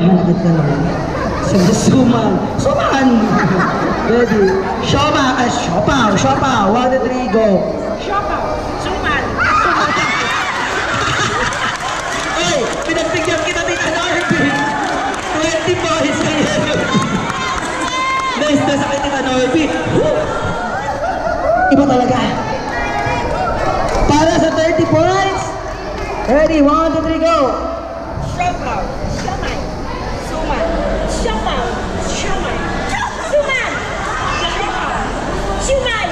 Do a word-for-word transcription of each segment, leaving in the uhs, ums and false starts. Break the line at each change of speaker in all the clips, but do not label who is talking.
Malakit ka naman. Suman. Suman! Ready? Sioma! Ah, siopaw! Siopaw! One, two, three, go!
Siopaw! Suman!
Hey! Pinagbigyan kita din ano, Norby! twenty points kayo! Nice na sa akin kita, Norby! Iba talaga! Para sa thirty points! Ready? One, two, three, go!
Siopaw! Siomay! Suman! Siopaw! Siomay! Suman! Siopaw! Siomay!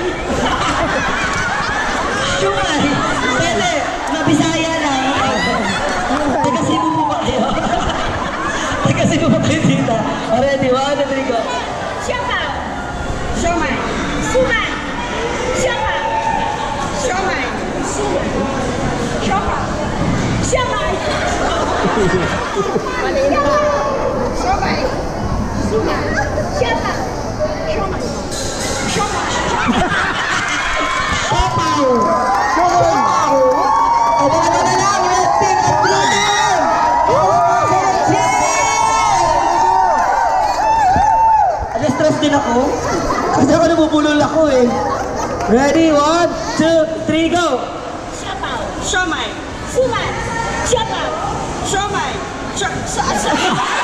Siomay! Pwede! Mabisaya lang! Taga Cebu po ba kayo? Taga Cebu po kayo dito! Ready? One, two, three, go!
Siopaw! Siomay! Suman! Siopaw! Siomay! Suman! Siopaw! Siomay! Siomay! Suman! Siopaw! Siomay! Siomay!
Siopaw! Siopaw! O mga na lang! Red team! At blue team! Na-stress din ako. Kasi ako nabubulol ako eh. Ready? One, two, three, go!
Siopaw! Siomay! Suman! Siopaw! Siomay! Siomay!